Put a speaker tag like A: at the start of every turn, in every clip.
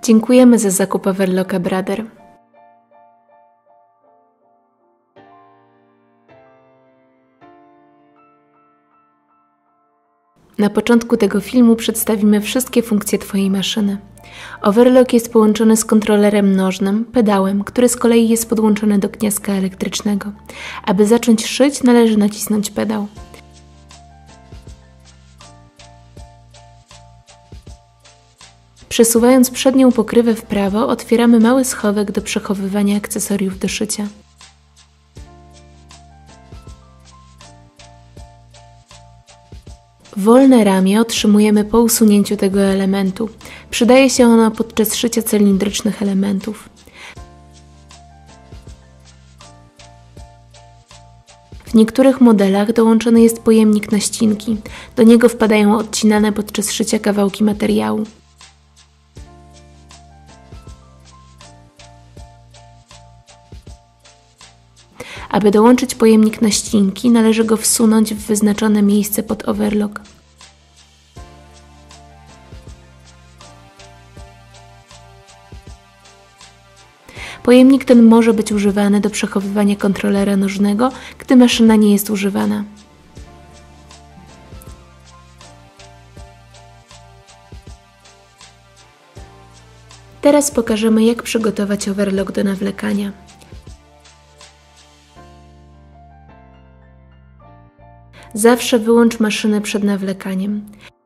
A: Dziękujemy za zakup Overlocka Brother. Na początku tego filmu przedstawimy wszystkie funkcje Twojej maszyny. Overlock jest połączony z kontrolerem nożnym, pedałem, który z kolei jest podłączony do gniazdka elektrycznego. Aby zacząć szyć, należy nacisnąć pedał. Przesuwając przednią pokrywę w prawo, otwieramy mały schowek do przechowywania akcesoriów do szycia. Wolne ramię otrzymujemy po usunięciu tego elementu. Przydaje się ono podczas szycia cylindrycznych elementów. W niektórych modelach dołączony jest pojemnik na ścinki. Do niego wpadają odcinane podczas szycia kawałki materiału. Aby dołączyć pojemnik na ścinki, należy go wsunąć w wyznaczone miejsce pod overlock. Pojemnik ten może być używany do przechowywania kontrolera nożnego, gdy maszyna nie jest używana. Teraz pokażemy, jak przygotować overlock do nawlekania. Zawsze wyłącz maszynę przed nawlekaniem.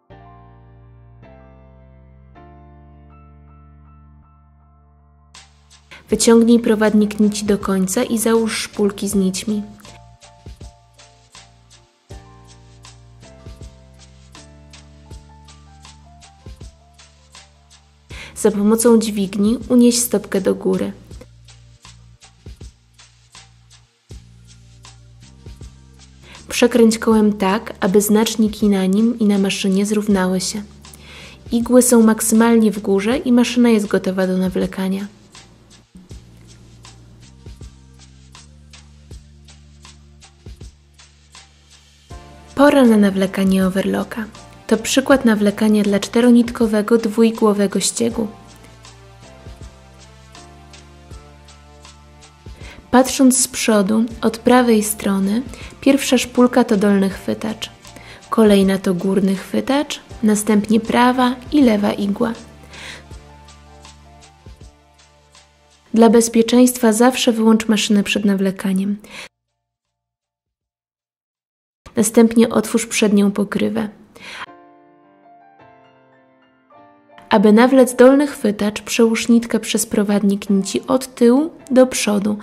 A: Wyciągnij prowadnik nici do końca i załóż szpulki z nićmi. Za pomocą dźwigni unieś stopkę do góry. Przekręć kołem tak, aby znaczniki na nim i na maszynie zrównały się. Igły są maksymalnie w górze i maszyna jest gotowa do nawlekania. Pora na nawlekanie overlocka. To przykład nawlekania dla czteronitkowego, dwuigłowego ściegu. Patrząc z przodu, od prawej strony, pierwsza szpulka to dolny chwytacz, kolejna to górny chwytacz, następnie prawa i lewa igła. Dla bezpieczeństwa zawsze wyłącz maszynę przed nawlekaniem. Następnie otwórz przednią pokrywę. Aby nawlec dolny chwytacz, przełóż nitkę przez prowadnik nici od tyłu do przodu.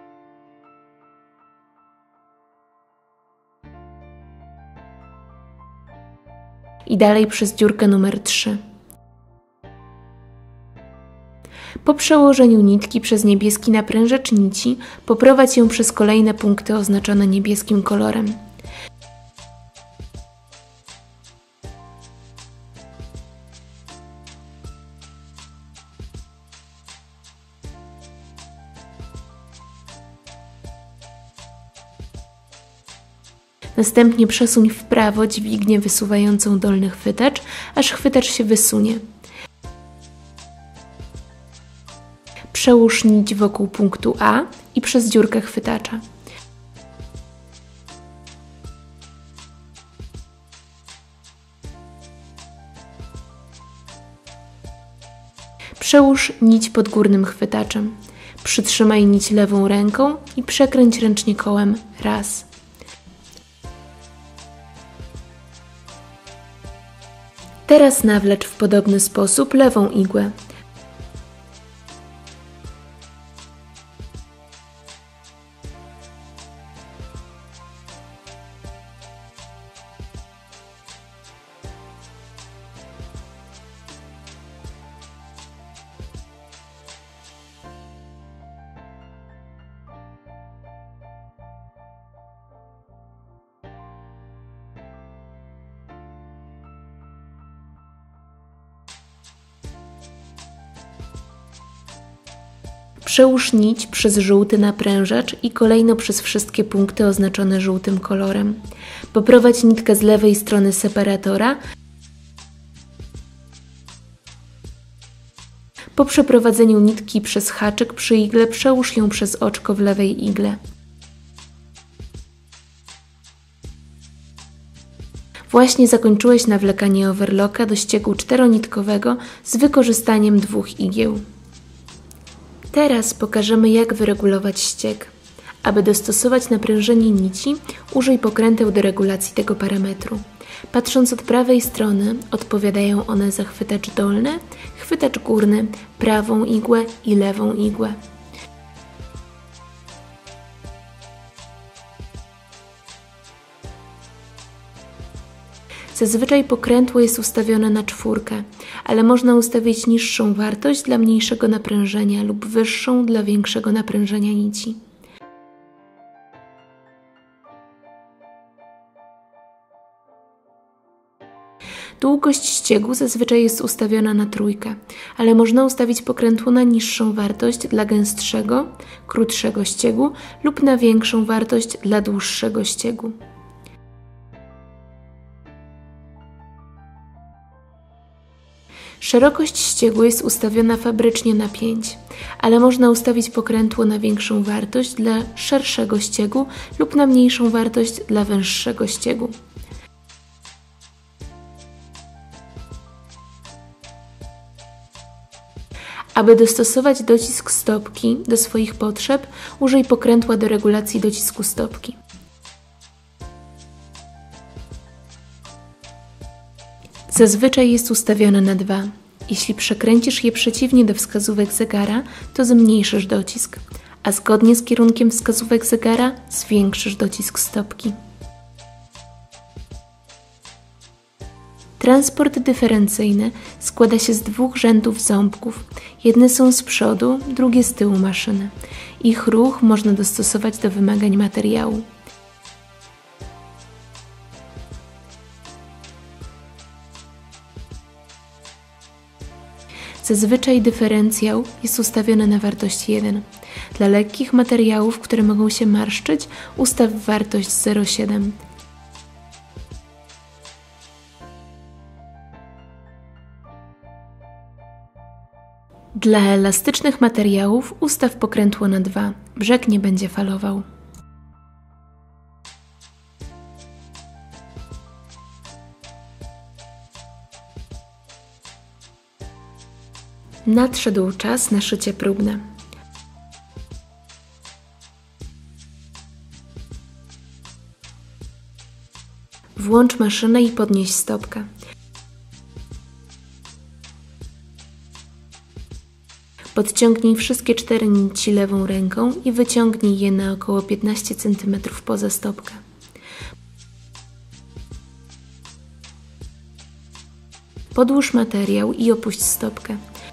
A: I dalej przez dziurkę numer 3. Po przełożeniu nitki przez niebieski naprężacz nici, poprowadź ją przez kolejne punkty oznaczone niebieskim kolorem. Następnie przesuń w prawo dźwignię wysuwającą dolny chwytacz, aż chwytacz się wysunie. Przełóż nić wokół punktu A i przez dziurkę chwytacza. Przełóż nić pod górnym chwytaczem. Przytrzymaj nić lewą ręką i przekręć ręcznie kołem raz. Teraz nawlecz w podobny sposób lewą igłę. Przełóż nić przez żółty naprężacz i kolejno przez wszystkie punkty oznaczone żółtym kolorem. Poprowadź nitkę z lewej strony separatora Po przeprowadzeniu nitki przez haczyk przy igle przełóż ją przez oczko w lewej igle. Właśnie zakończyłeś nawlekanie overlocka do ściegu czteronitkowego z wykorzystaniem 2 igieł. Teraz pokażemy, jak wyregulować ścieg. Aby dostosować naprężenie nici, użyj pokręteł do regulacji tego parametru. Patrząc od prawej strony, odpowiadają one za chwytacz dolny, chwytacz górny, prawą igłę i lewą igłę. Zazwyczaj pokrętło jest ustawione na 4, ale można ustawić niższą wartość dla mniejszego naprężenia lub wyższą dla większego naprężenia nici. Długość ściegu zazwyczaj jest ustawiona na 3, ale można ustawić pokrętło na niższą wartość dla gęstszego, krótszego ściegu lub na większą wartość dla dłuższego ściegu. Szerokość ściegu jest ustawiona fabrycznie na 5, ale można ustawić pokrętło na większą wartość dla szerszego ściegu lub na mniejszą wartość dla węższego ściegu. Aby dostosować docisk stopki do swoich potrzeb, użyj pokrętła do regulacji docisku stopki. Zazwyczaj jest ustawione na 2. Jeśli przekręcisz je przeciwnie do wskazówek zegara, to zmniejszysz docisk, a zgodnie z kierunkiem wskazówek zegara zwiększysz docisk stopki. Transport dyferencyjny składa się z 2 rzędów ząbków. Jedne są z przodu, drugie z tyłu maszyny. Ich ruch można dostosować do wymagań materiału. Zazwyczaj dyferencjał jest ustawiony na wartość 1. Dla lekkich materiałów, które mogą się marszczyć, ustaw wartość 0,7. Dla elastycznych materiałów ustaw pokrętło na 2. Brzeg nie będzie falował. Nadszedł czas na szycie próbne. Włącz maszynę i podnieś stopkę. Podciągnij wszystkie 4 nici lewą ręką i wyciągnij je na około 15 cm poza stopkę. Podłóż materiał i opuść stopkę.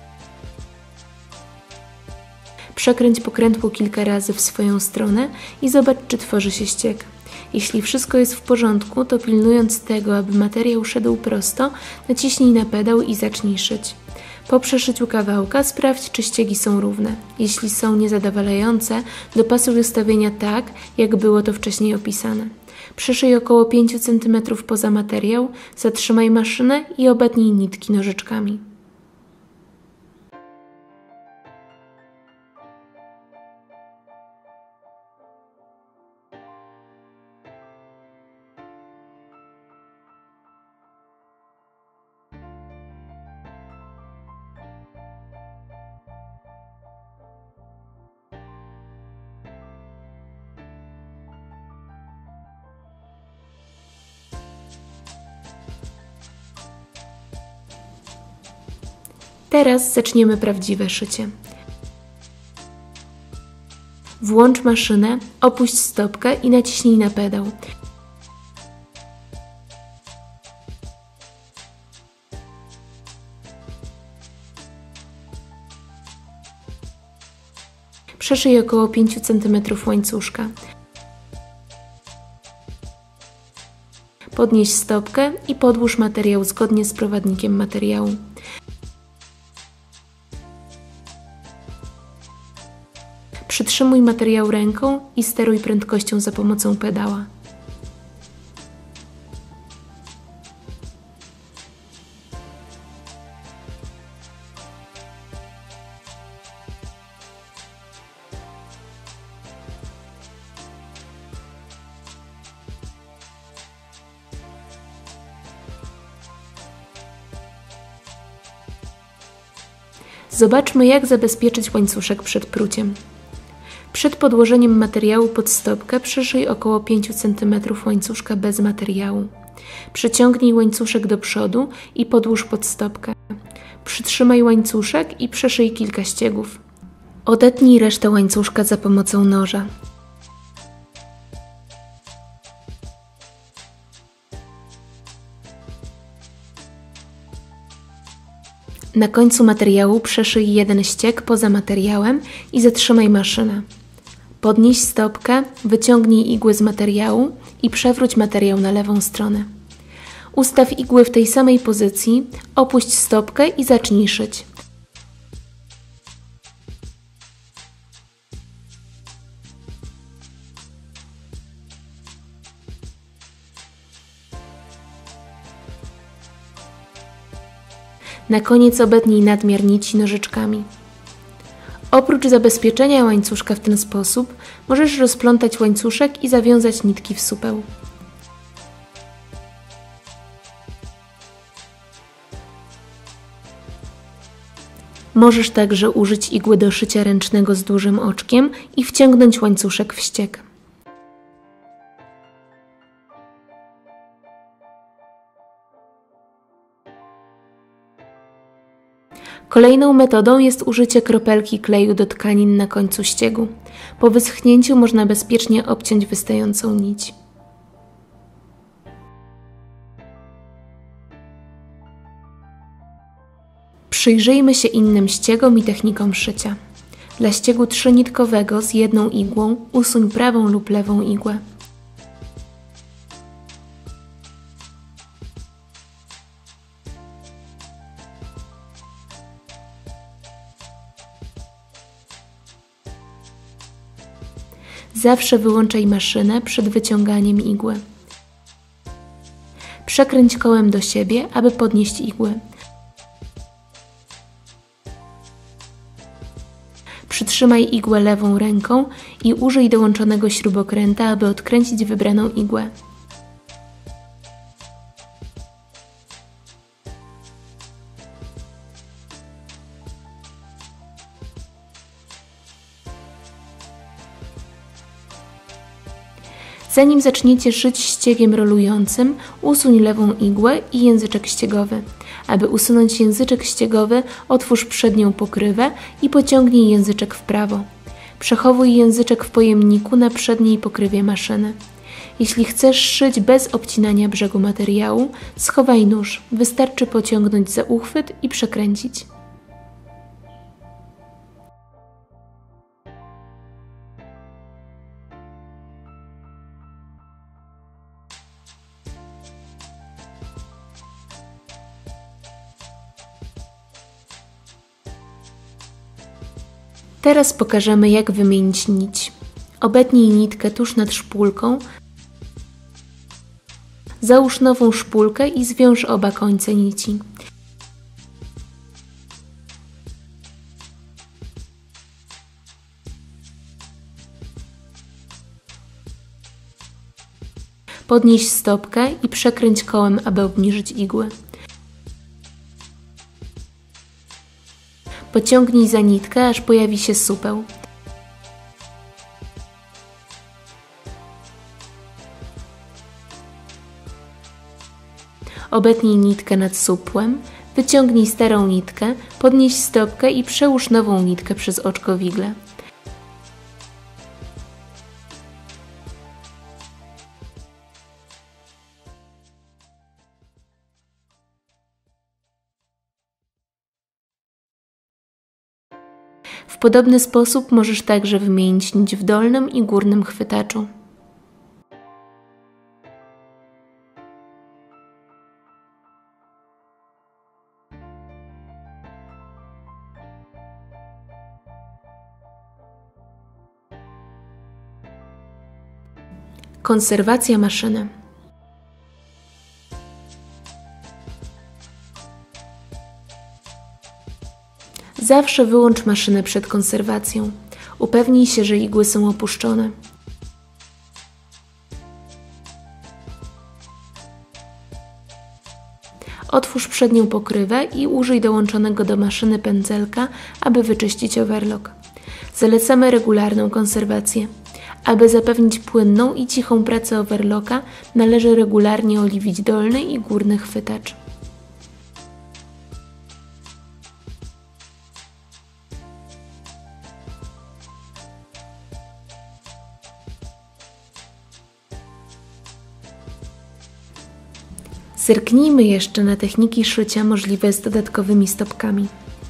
A: Przekręć pokrętło kilka razy w swoją stronę i zobacz, czy tworzy się ścieg. Jeśli wszystko jest w porządku, to pilnując tego, aby materiał szedł prosto, naciśnij na pedał i zacznij szyć. Po przeszyciu kawałka sprawdź, czy ściegi są równe. Jeśli są niezadowalające, dopasuj ustawienia tak, jak było to wcześniej opisane. Przeszyj około 5 cm poza materiał, zatrzymaj maszynę i obetnij nitki nożyczkami. Teraz zaczniemy prawdziwe szycie. Włącz maszynę, opuść stopkę i naciśnij na pedał. Przeszyj około 5 cm łańcuszka. Podnieś stopkę i podłóż materiał zgodnie z prowadnikiem materiału. Przytrzymuj materiał ręką i steruj prędkością za pomocą pedała. Zobaczmy, jak zabezpieczyć łańcuszek przed pruciem. Przed podłożeniem materiału pod stopkę przyszyj około 5 cm łańcuszka bez materiału. Przeciągnij łańcuszek do przodu i podłóż pod stopkę. Przytrzymaj łańcuszek i przeszyj kilka ściegów. Odetnij resztę łańcuszka za pomocą noża. Na końcu materiału przeszyj jeden ścieg poza materiałem i zatrzymaj maszynę. Podnieś stopkę, wyciągnij igły z materiału i przewróć materiał na lewą stronę. Ustaw igły w tej samej pozycji, opuść stopkę i zacznij szyć. Na koniec obetnij nadmiar nici nożyczkami. Oprócz zabezpieczenia łańcuszka w ten sposób, możesz rozplątać łańcuszek i zawiązać nitki w supeł. Możesz także użyć igły do szycia ręcznego z dużym oczkiem i wciągnąć łańcuszek w ścieg. Kolejną metodą jest użycie kropelki kleju do tkanin na końcu ściegu. Po wyschnięciu można bezpiecznie obciąć wystającą nić. Przyjrzyjmy się innym ściegom i technikom szycia. Dla ściegu 3-nitkowego z jedną igłą usuń prawą lub lewą igłę. Zawsze wyłączaj maszynę przed wyciąganiem igły. Przekręć kołem do siebie, aby podnieść igły. Przytrzymaj igłę lewą ręką i użyj dołączonego śrubokręta, aby odkręcić wybraną igłę. Zanim zaczniecie szyć ściegiem rolującym, usuń lewą igłę i języczek ściegowy. Aby usunąć języczek ściegowy, otwórz przednią pokrywę i pociągnij języczek w prawo. Przechowuj języczek w pojemniku na przedniej pokrywie maszyny. Jeśli chcesz szyć bez obcinania brzegu materiału, schowaj nóż. Wystarczy pociągnąć za uchwyt i przekręcić. Teraz pokażemy, jak wymienić nić. Obetnij nitkę tuż nad szpulką, załóż nową szpulkę i zwiąż oba końce nici. Podnieś stopkę i przekręć kołem, aby obniżyć igły. Pociągnij za nitkę, aż pojawi się supeł. Obetnij nitkę nad supłem, wyciągnij starą nitkę, podnieś stopkę i przełóż nową nitkę przez oczko wigle. W podobny sposób możesz także wymienić nić w dolnym i górnym chwytaczu. Konserwacja maszyny. Zawsze wyłącz maszynę przed konserwacją. Upewnij się, że igły są opuszczone. Otwórz przednią pokrywę i użyj dołączonego do maszyny pędzelka, aby wyczyścić overlock. Zalecamy regularną konserwację. Aby zapewnić płynną i cichą pracę overlocka, należy regularnie oliwić dolny i górny chwytacz. Zerknijmy jeszcze na techniki szycia możliwe z dodatkowymi stopkami.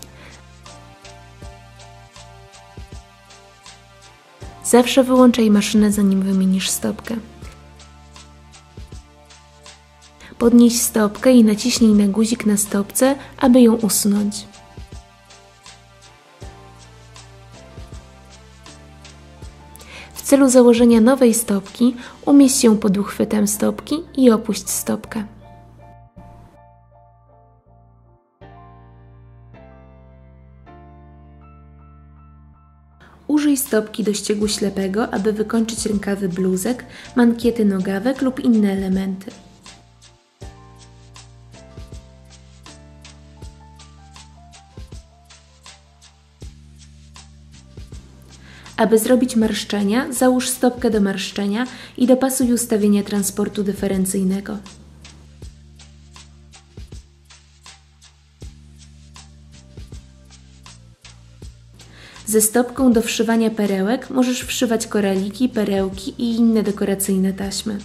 A: Zawsze wyłączaj maszynę, zanim wymienisz stopkę. Podnieś stopkę i naciśnij na guzik na stopce, aby ją usunąć. W celu założenia nowej stopki umieść ją pod uchwytem stopki i opuść stopkę. Użyj stopki do ściegu ślepego, aby wykończyć rękawy bluzek, mankiety nogawek lub inne elementy. Aby zrobić marszczenia, załóż stopkę do marszczenia i dopasuj ustawienia transportu dyferencyjnego. Ze stopką do wszywania perełek możesz wszywać koraliki, perełki i inne dekoracyjne taśmy.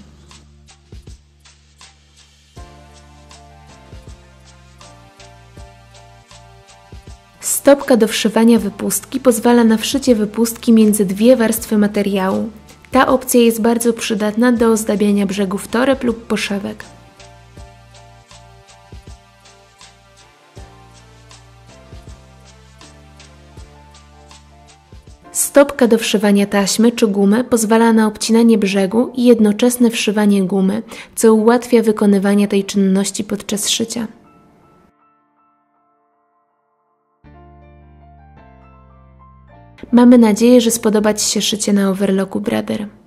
A: Stopka do wszywania wypustki pozwala na wszycie wypustki między dwie warstwy materiału. Ta opcja jest bardzo przydatna do ozdabiania brzegów toreb lub poszewek. Stopka do wszywania taśmy czy gumy pozwala na obcinanie brzegu i jednoczesne wszywanie gumy, co ułatwia wykonywanie tej czynności podczas szycia. Mamy nadzieję, że spodoba Ci się szycie na overlocku Brother.